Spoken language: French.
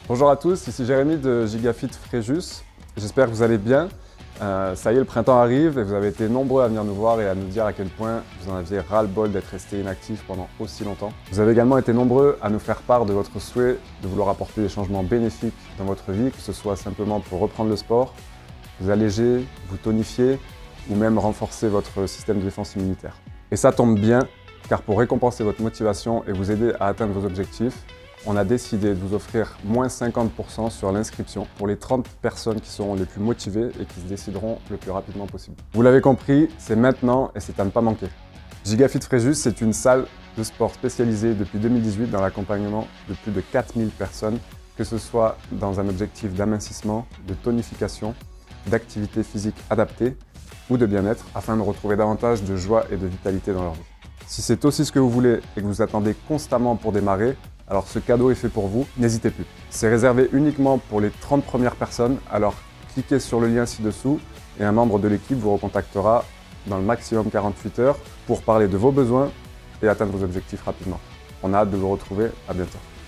Bonjour à tous, ici Jérémy de GigaFit Fréjus. J'espère que vous allez bien. Ça y est, le printemps arrive et vous avez été nombreux à venir nous voir et à nous dire à quel point vous en aviez ras-le-bol d'être resté inactif pendant aussi longtemps. Vous avez également été nombreux à nous faire part de votre souhait de vouloir apporter des changements bénéfiques dans votre vie, que ce soit simplement pour reprendre le sport, vous alléger, vous tonifier ou même renforcer votre système de défense immunitaire. Et ça tombe bien, car pour récompenser votre motivation et vous aider à atteindre vos objectifs, on a décidé de vous offrir moins 50% sur l'inscription pour les 30 personnes qui seront les plus motivées et qui se décideront le plus rapidement possible. Vous l'avez compris, c'est maintenant et c'est à ne pas manquer. GigaFit Fréjus, c'est une salle de sport spécialisée depuis 2018 dans l'accompagnement de plus de 4000 personnes, que ce soit dans un objectif d'amincissement, de tonification, d'activité physique adaptée ou de bien-être, afin de retrouver davantage de joie et de vitalité dans leur vie. Si c'est aussi ce que vous voulez et que vous attendez constamment pour démarrer, alors ce cadeau est fait pour vous, n'hésitez plus. C'est réservé uniquement pour les 30 premières personnes, alors cliquez sur le lien ci-dessous et un membre de l'équipe vous recontactera dans le maximum 48 heures pour parler de vos besoins et atteindre vos objectifs rapidement. On a hâte de vous retrouver, à bientôt.